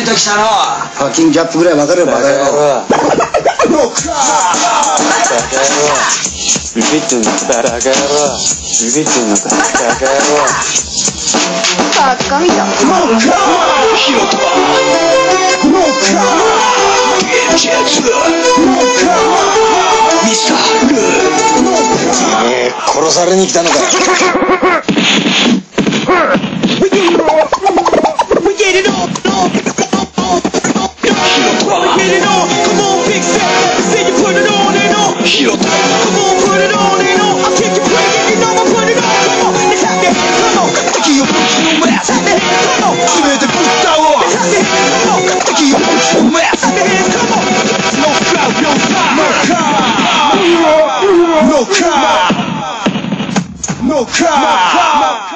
ときたの。 パッキンギャップぐらい分かるよバカ野郎。 ビビってんのバカ野郎。ビビってんのバカ野郎。 バカみたい。 ヒロトミサル。 殺されに来たのか。 ヒロトNo car!